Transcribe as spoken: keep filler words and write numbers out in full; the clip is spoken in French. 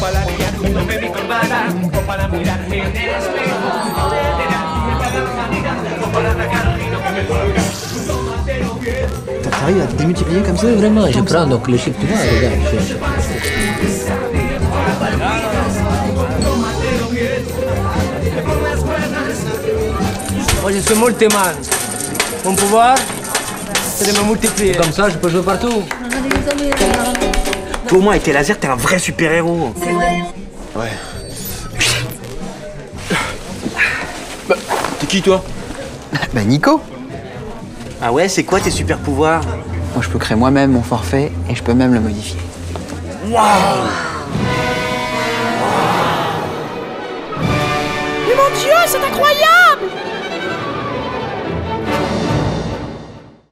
T'arrives à te démultiplier comme ça? Vraiment, je prends donc le chiffre, tu vois, regarde. Je... Moi, je suis multiman. Mon pouvoir, c'est de me multiplier. Comme ça, je peux jouer partout. Toi, au moins, avec tes lasers, t'es un vrai super-héros. C'est vrai. Ouais. Bah, t'es qui, toi? Bah, Nico. Ah ouais, c'est quoi tes super-pouvoirs? Moi, je peux créer moi-même mon forfait et je peux même le modifier. Waouh! Mais mon Dieu, c'est incroyable!